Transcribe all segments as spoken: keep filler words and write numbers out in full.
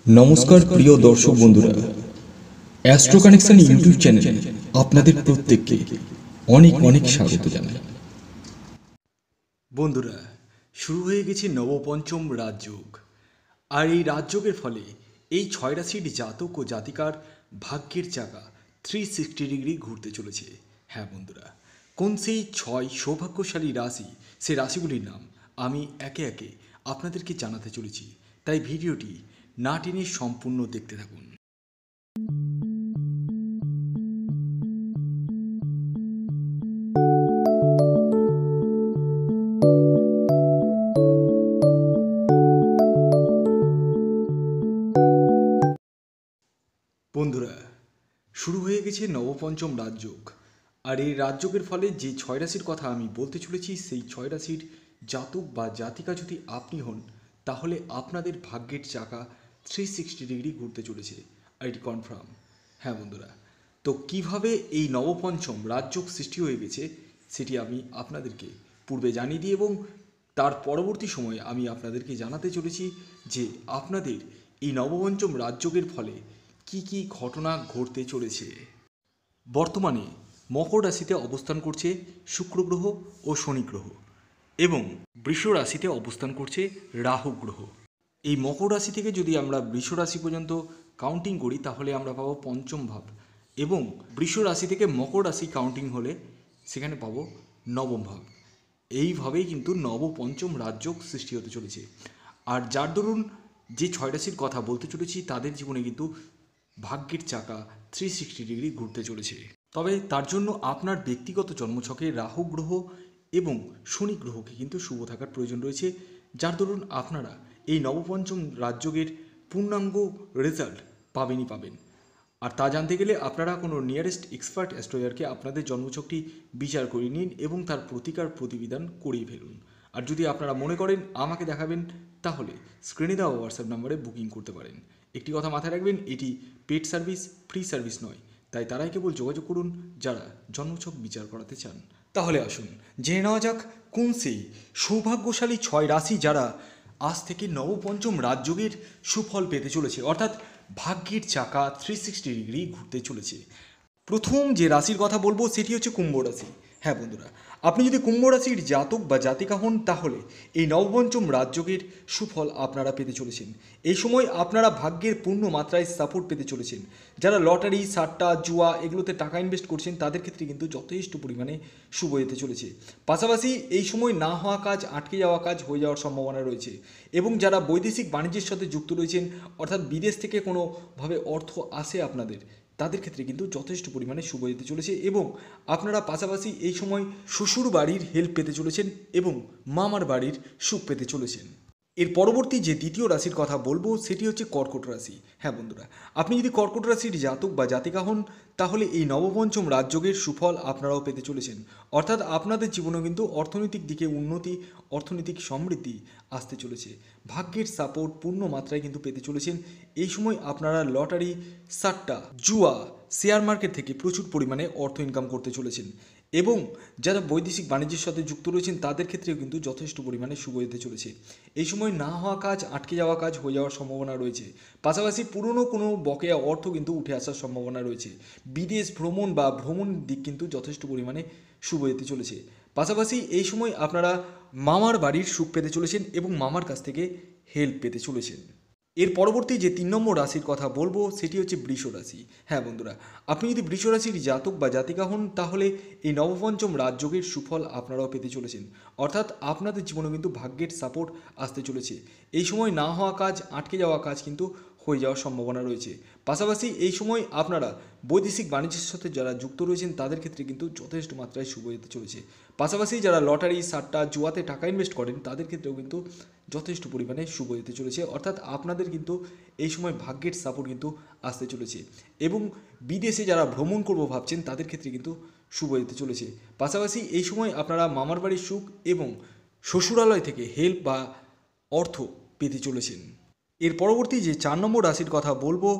নমস্কার প্রিয় দর্শক বন্ধুরা, অ্যাস্ট্রো কানেকশন ইউটিউব চ্যানেলে আপনাদের প্রত্যেককে অনেক অনেক স্বাগত জানাই। বন্ধুরা, শুরু হয়ে গেছে নবপঞ্চম রাজযোগ। আর এই রাজযোগের ফলে এই ছয় রাশির জাতক ও জাতিকার ভাগ্যের চাকা থ্রি সিক্সটি ডিগ্রি ঘুরতে চলেছে। হ্যাঁ বন্ধুরা, কোন সেই ছয় সৌভাগ্যশালী রাশি, সে রাশিগুলির নাম আমি একে একে আপনাদেরকে জানাতে চলেছি। তাই ভিডিওটি না টেনে সম্পূর্ণ দেখতে থাকুন। বন্ধুরা, শুরু হয়ে গেছে নবপঞ্চম রাজযোগ। আর এই রাজযোগের ফলে যে ছয় রাশির কথা আমি বলতে চলেছি, সেই ছয় রাশির জাতক বা জাতিকা যদি আপনি হন, তাহলে আপনাদের ভাগ্যের চাকা থ্রি সিক্সটি ডিগ্রি ঘুরতে চলেছে, আর এটি কনফার্ম। হ্যাঁ বন্ধুরা, তো কিভাবে এই নবপঞ্চম রাজযোগ সৃষ্টি হয়ে গেছে সেটি আমি আপনাদেরকে পূর্বে জানিয়ে দিই, এবং তার পরবর্তী সময়ে আমি আপনাদেরকে জানাতে চলেছি যে আপনাদের এই নবপঞ্চম রাজযোগের ফলে কি কি ঘটনা ঘটতে চলেছে। বর্তমানে মকর রাশিতে অবস্থান করছে শুক্র গ্রহ ও শনি গ্রহ, এবং বৃষ রাশিতে অবস্থান করছে রাহু গ্রহ। এই মকর রাশি থেকে যদি আমরা বৃষ রাশি পর্যন্ত কাউন্টিং করি, তাহলে আমরা পাবো পঞ্চম ভাব, এবং বৃষ রাশি থেকে মকর রাশি কাউন্টিং হলে সেখানে পাবো নবম ভাব। এইভাবেই কিন্তু নবপঞ্চম রাজযোগ সৃষ্টি হতে চলেছে। আর যার দরুন যে ছয় রাশির কথা বলতে চলেছি, তাদের জীবনে কিন্তু ভাগ্যের চাকা থ্রি সিক্সটি ডিগ্রি ঘুরতে চলেছে। তবে তার জন্য আপনার ব্যক্তিগত জন্মছকে রাহু গ্রহ এবং শনি গ্রহকে কিন্তু শুভ থাকার প্রয়োজন রয়েছে, যার দরুন আপনারা এই নবপঞ্চম রাজযোগের পূর্ণাঙ্গ রেজাল্ট পাবেনই পাবেন। আর তা জানতে গেলে আপনারা কোনো নিয়ারেস্ট এক্সপার্ট অ্যাস্ট্রোলজারকে আপনাদের জন্মছকটি বিচার করে নিন এবং তার প্রতিকার প্রতিবিধান করিয়ে ফেলুন। আর যদি আপনারা মনে করেন আমাকে দেখাবেন, তাহলে স্ক্রিনে দেওয়া হোয়াটসঅ্যাপ নম্বরে বুকিং করতে পারেন। একটি কথা মাথায় রাখবেন, এটি পেড সার্ভিস, ফ্রি সার্ভিস নয়। তাই তারাই কেবল যোগাযোগ করুন যারা জন্মছক বিচার করাতে চান। তাহলে আসুন জেনে নেওয়া যাক কোন সেই সৌভাগ্যশালী ছয় রাশি যারা আজ থেকে নবপঞ্চম রাজযোগের সুফল পেতে চলেছে, অর্থাৎ ভাগ্যের চাকা থ্রি সিক্সটি ডিগ্রি ঘুরতে চলেছে। প্রথম যে রাশির কথা বলবো সেটি হচ্ছে কুম্ভ রাশি। হ্যাঁ বন্ধুরা, আপনি যদি কুম্ভ রাশির জাতক বা জাতিকা হন, তাহলে এই নবপঞ্চম রাজযোগের সুফল আপনারা পেতে চলেছেন। এই সময় আপনারা ভাগ্যের পূর্ণ মাত্রায় সাপোর্ট পেতে চলেছেন। যারা লটারি, সাট্টা, জুয়া এগুলোতে টাকা ইনভেস্ট করছেন, তাদের ক্ষেত্রে কিন্তু যথেষ্ট পরিমাণে শুভ হতে চলেছে। পাশাপাশি এই সময় না হওয়া কাজ, আটকে যাওয়া কাজ হয়ে যাওয়ার সম্ভাবনা রয়েছে। এবং যারা বৈদেশিক বাণিজ্যের সাথে যুক্ত রয়েছেন, অর্থাৎ বিদেশ থেকে কোনোভাবে অর্থ আসে আপনাদের, তাদের ক্ষেত্রে কিন্তু যথেষ্ট পরিমাণে শুভ যেতে চলেছে। এবং আপনারা পাশাপাশি এই সময় শ্বশুর বাড়ির হেল্প পেতে চলেছেন এবং মামার বাড়ির সুখ পেতে চলেছেন। এর পরবর্তী যে দ্বিতীয় রাশির কথা বলবো সেটি হচ্ছে কর্কট রাশি। হ্যাঁ বন্ধুরা, আপনি যদি কর্কট রাশির জাতক বা জাতিকা হন, তাহলে এই নবপঞ্চম রাজযোগের সুফল আপনারাও পেতে চলেছেন। অর্থাৎ আপনাদের জীবনে কিন্তু অর্থনৈতিক দিকে উন্নতি, অর্থনৈতিক সমৃদ্ধি আসতে চলেছে। ভাগ্যের সাপোর্ট পূর্ণ মাত্রায় কিন্তু পেতে চলেছেন। এই সময় আপনারা লটারি, সাট্টা, জুয়া, শেয়ার মার্কেট থেকে প্রচুর পরিমাণে অর্থ ইনকাম করতে চলেছেন। এবং যারা বৈদেশিক বাণিজ্যের সাথে যুক্ত রয়েছেন, তাদের ক্ষেত্রেও কিন্তু যথেষ্ট পরিমাণে শুভ হতে চলেছে। এই সময় না হওয়া কাজ, আটকে যাওয়া কাজ হয়ে যাওয়ার সম্ভাবনা রয়েছে। পাশাপাশি পুরনো কোনো বকেয়া অর্থ কিন্তু উঠে আসার সম্ভাবনা রয়েছে। বিদেশ ভ্রমণ বা ভ্রমণের দিক কিন্তু যথেষ্ট পরিমাণে শুভ হতে চলেছে। পাশাপাশি এই সময় আপনারা মামার বাড়ির সুখ পেতে চলেছেন এবং মামার কাছ থেকে হেল্প পেতে চলেছেন। এর পরবর্তী যে তিন নম্বর রাশির কথা বলবো সেটি হচ্ছে বৃষ রাশি। হ্যাঁ বন্ধুরা, আপনি যদি বৃষ রাশির জাতক বা জাতিকা হন, তাহলে এই নবপঞ্চম রাজযোগের সুফল আপনারাও পেতে চলেছেন। অর্থাৎ আপনাদের জীবনে কিন্তু ভাগ্যের সাপোর্ট আসতে চলেছে। এই সময় না হওয়া কাজ, আটকে যাওয়া কাজ কিন্তু হয়ে যাওয়ার সম্ভাবনা রয়েছে। পাশাপাশি এই সময় আপনারা বৈদেশিক বাণিজ্যের সাথে যারা যুক্ত রয়েছেন, তাদের ক্ষেত্রে কিন্তু যথেষ্ট মাত্রায় শুভ হতে চলেছে। পাশাপাশি যারা লটারি, সাট্টা, জুয়াতে টাকা ইনভেস্ট করেন, তাদের ক্ষেত্রেও কিন্তু যথেষ্ট পরিমাণে শুভ হতে চলেছে। অর্থাৎ আপনাদের কিন্তু এই সময় ভাগ্যের সাপোর্ট কিন্তু আসতে চলেছে। এবং বিদেশে যারা ভ্রমণ করবো ভাবছেন, তাদের ক্ষেত্রে কিন্তু শুভ হতে চলেছে। পাশাপাশি এই সময় আপনারা মামার বাড়ির সুখ এবং শ্বশুরালয় থেকে হেল্প বা অর্থ পেতে চলেছেন। এর পরবর্তী যে চার নম্বর রাশির কথা বলবো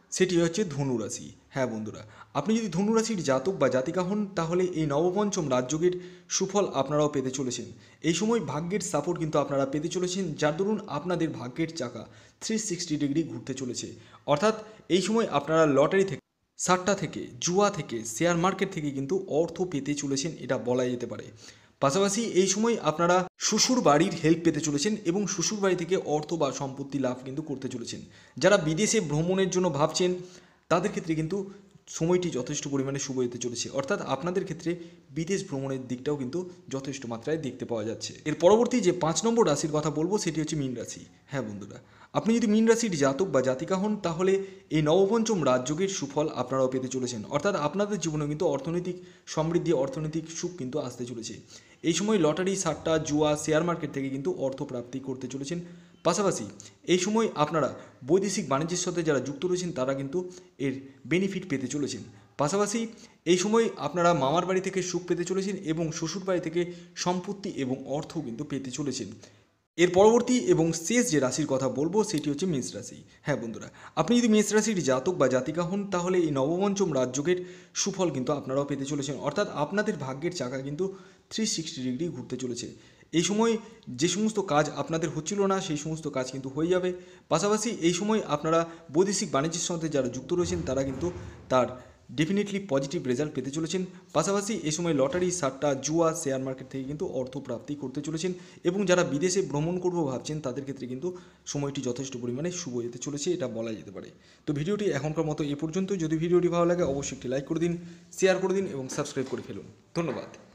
সেটি হচ্ছে ধনুরাশি। হ্যাঁ বন্ধুরা, আপনি যদি ধনুরাশির জাতক বা জাতিকা হন তাহলে এই নবপঞ্চম রাজযোগের সুফল আপনারাও পেতে চলেছেন। এই সময় ভাগ্যের সাপোর্ট কিন্তু আপনারা পেতে চলেছেন, যার দরুন আপনাদের ভাগ্যের চাকা থ্রি সিক্সটি ডিগ্রি ঘুরতে চলেছে। অর্থাৎ এই সময় আপনারা লটারি থেকে, সাট্টা থেকে, জুয়া থেকে, শেয়ার মার্কেট থেকে কিন্তু অর্থ পেতে চলেছেন, এটা বলা যেতে পারে। পাশাপাশি এই সময় আপনারা শ্বশুর বাড়ির হেল্প পেতে চলেছেন এবং শ্বশুর বাড়ি থেকে অর্থ বা সম্পত্তি লাভ কিন্তু করতে চলেছেন। যারা বিদেশে ভ্রমণের জন্য ভাবছেন তাদের ক্ষেত্রে কিন্তু সময়টি যথেষ্ট পরিমাণে শুভ হতে চলেছে। অর্থাৎ আপনাদের ক্ষেত্রে বিদেশ ভ্রমণের দিকটাও কিন্তু যথেষ্ট মাত্রায় দেখতে পাওয়া যাচ্ছে। এর পরবর্তী যে পাঁচ নম্বর রাশির কথা বলবো সেটি হচ্ছে মীন রাশি। হ্যাঁ বন্ধুরা, আপনি যদি মীন রাশির জাতক বা জাতিকা হন তাহলে এই নবপঞ্চম রাজযোগের সুফল আপনারাও পেতে চলেছেন। অর্থাৎ আপনাদের জীবনে কিন্তু অর্থনৈতিক সমৃদ্ধি, অর্থনৈতিক সুখ কিন্তু আসতে চলেছে। এই সময় লটারি, সাট্টা, জুয়া, শেয়ার মার্কেট থেকে কিন্তু অর্থ প্রাপ্তি করতে চলেছেন। পাশাপাশি এই সময় আপনারা বৈদেশিক বাণিজ্যের সাথে যারা যুক্ত রয়েছেন তারা কিন্তু এর বেনিফিট পেতে চলেছেন। পাশাপাশি এই সময় আপনারা মামার বাড়ি থেকে সুখ পেতে চলেছেন এবং শ্বশুর বাড়ি থেকে সম্পত্তি এবং অর্থ কিন্তু পেতে চলেছেন। এর পরবর্তী এবং শেষ যে রাশির কথা বলবো সেটি হচ্ছে মেষ রাশি। হ্যাঁ বন্ধুরা, আপনি যদি মেষ রাশির জাতক বা জাতিকা হন তাহলে এই নবপঞ্চম রাজযোগের সুফল কিন্তু আপনারাও পেতে চলেছেন। অর্থাৎ আপনাদের ভাগ্যের চাকা কিন্তু থ্রি সিক্সটি ডিগ্রি ঘুরতে চলেছে। এই সময় যে সমস্ত কাজ আপনাদের হচ্ছিল না সেই সমস্ত কাজ কিন্তু হয়ে যাবে। পাশাপাশি এই সময় আপনারা বৈদেশিক বাণিজ্যের সাথে যারা যুক্ত রয়েছেন তারা কিন্তু তার ডেফিনেটলি পজিটিভ রেজাল্ট পেতে চলেছেন। পাশাপাশি এই সময় লটারি, সাট্টা, জুয়া, শেয়ার মার্কেট থেকে কিন্তু অর্থ প্রাপ্তি করতে চলেছেন এবং যারা বিদেশে ভ্রমণ করবো ভাবছেন তাদের ক্ষেত্রে কিন্তু সময়টি যথেষ্ট পরিমাণে শুভ যেতে চলেছে, এটা বলা যেতে পারে। তো ভিডিওটি এখনকার মতো এ পর্যন্ত। যদি ভিডিওটি ভালো লাগে অবশ্যই একটি লাইক করে দিন, শেয়ার করে দিন এবং সাবস্ক্রাইব করে ফেলুন। ধন্যবাদ।